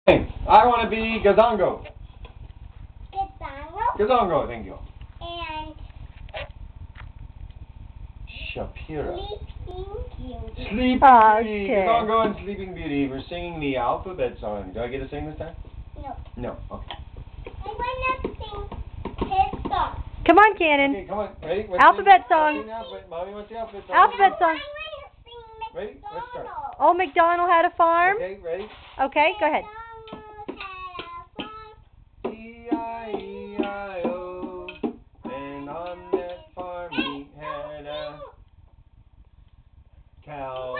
I want to be Gazongo. Gazongo. Gazongo, thank you. And Shapira. Sleeping Beauty. Sleeping Beauty. Okay. Gazongo and Sleeping Beauty. We're singing the alphabet song. Do I get to sing this time? No. No. Okay. I want to sing his song. Come on, Cannon. Okay, come on. Ready? Alphabet song. Mommy wants the alphabet song. Alphabet song. Ready? Let's start. Old MacDonald had a farm. Okay, ready? Okay, go ahead. E-I-E-I-O. And on that farm he had a cow.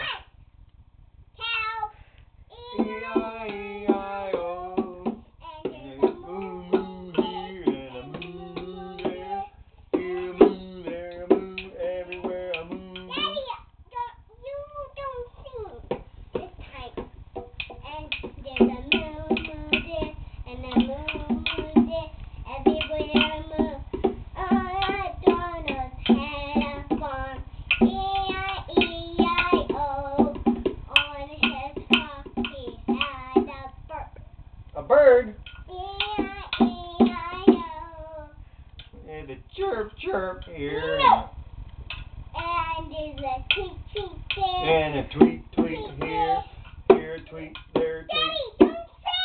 E-I-E-I-O. And a moo moo here and a moo moo there. Here a moo, there a moo, everywhere a moo. Daddy, you don't sing this time. And there's a moo moo there and a moo moo there. Everywhere a moo. Donald had a farm. E-I-E-I-O. On his farm he had a bird. A bird. E-I-E-I-O. And a chirp chirp here. No. And there's a tweet tweet there. And a tweet tweet here. Here a tweet, there a tweet. Daddy, don't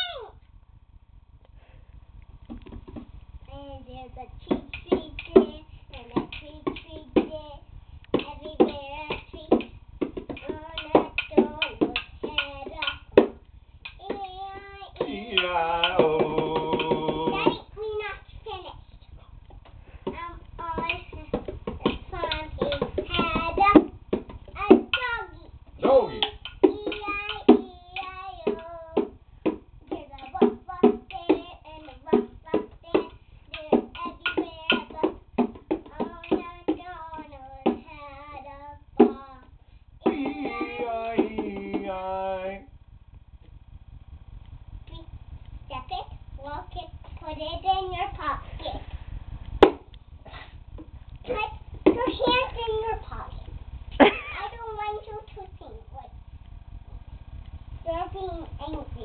sing. And there's a tweet tweet there. And a tweet tweet there. Everywhere a tweet. On a Donald's head up. E-I-E-I-O. Daddy, we're not finished. On his farm he had a doggy. Doggy. E-I-E-I-O. There's a woof woof there and a ruff ruff there. There's everywhere a buff. Oh, Donald had a farm. E-I-E-I. Step it, walk it, put it in your pocket. Put your hands in your pocket. I don't want you to sing. You're being angry.